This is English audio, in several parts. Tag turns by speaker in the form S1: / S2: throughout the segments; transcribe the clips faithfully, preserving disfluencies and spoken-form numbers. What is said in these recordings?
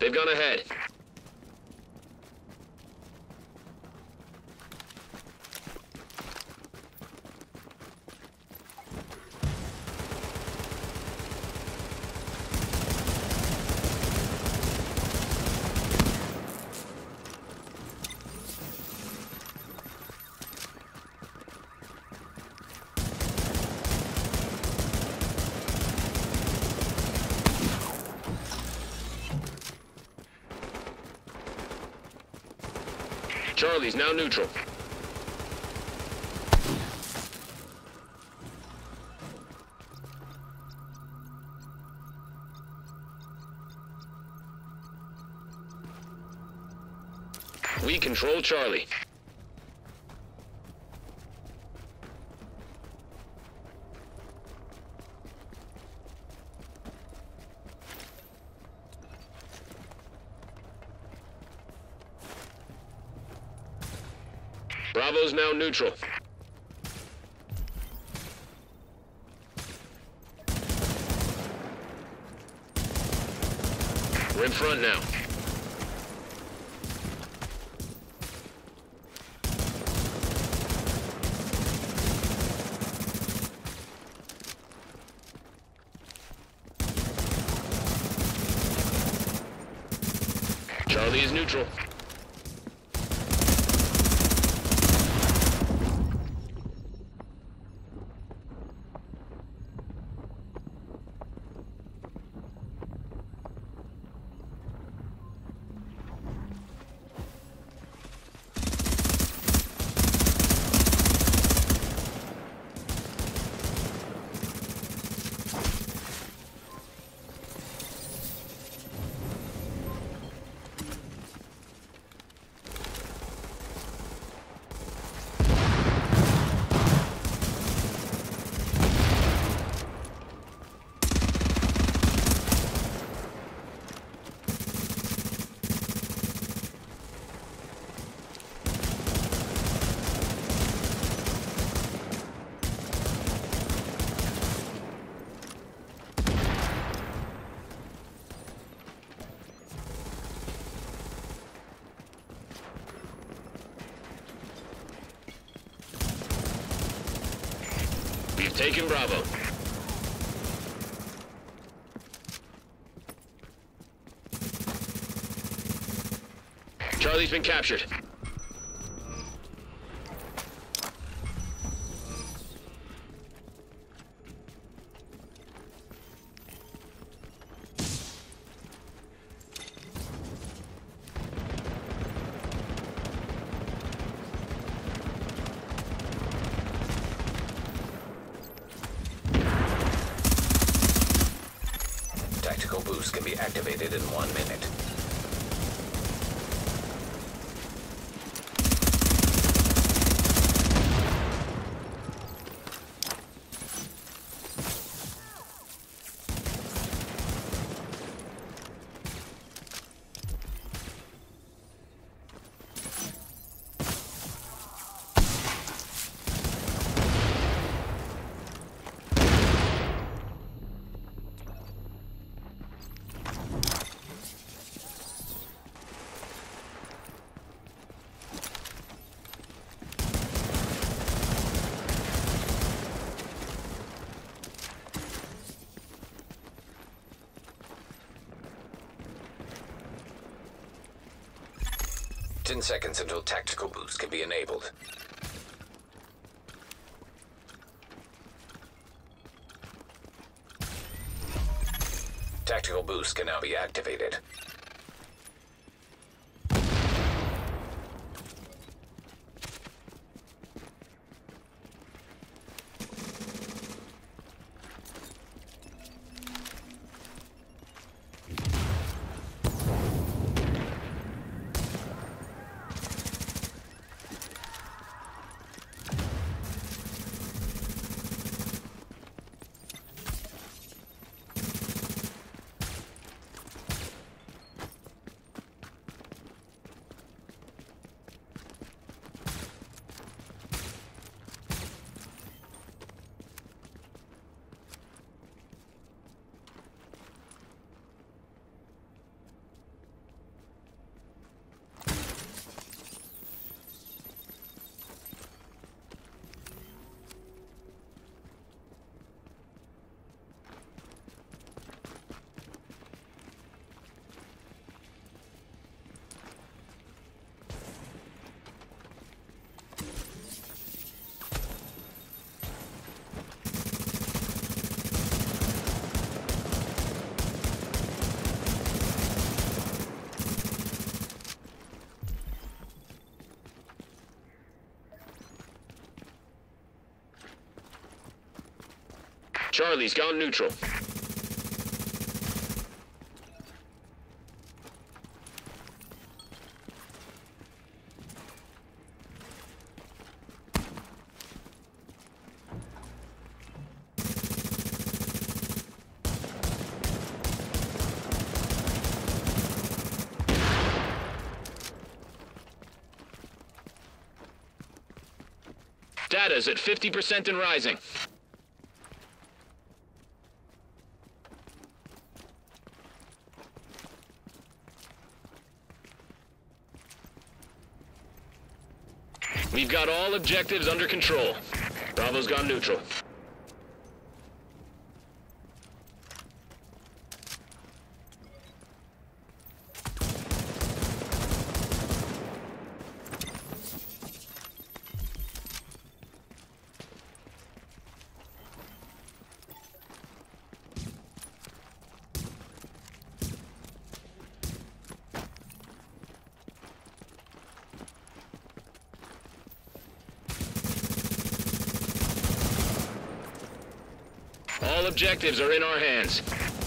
S1: They've gone ahead. Charlie's now neutral. We control Charlie. Bravo's now neutral. We're in front now. Charlie is neutral. We've taken Bravo. Charlie's been captured.
S2: Tactical boost can be activated in one minute. Ten seconds until tactical boost can be enabled. Tactical boost can now be activated.
S1: Charlie's gone neutral. Data's at fifty percent and rising. We've got all objectives under control. Bravo's gone neutral. All objectives are in our hands.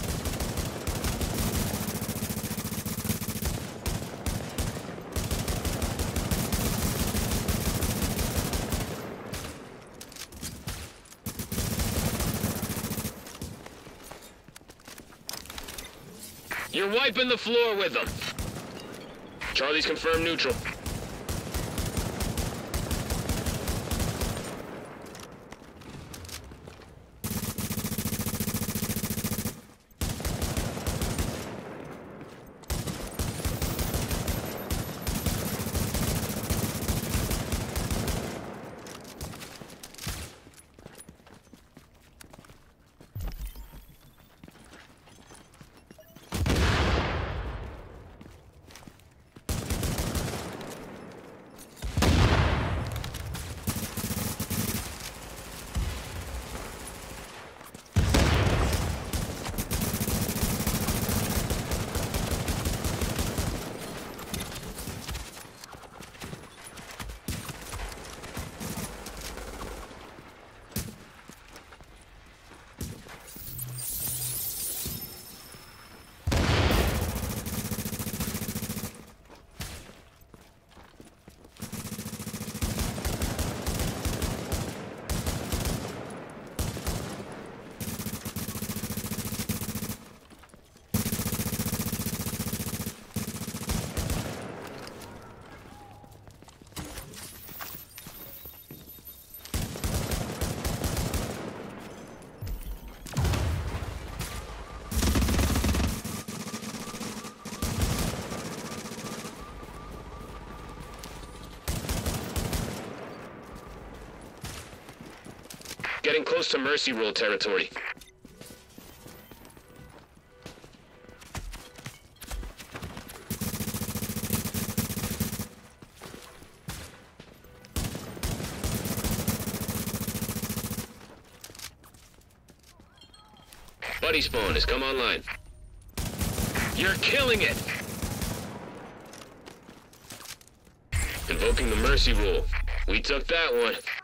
S1: You're wiping the floor with them. Charlie's confirmed neutral. Getting close to Mercy Rule territory. Buddy spawn has come online. You're killing it! Invoking the Mercy Rule. We took that one.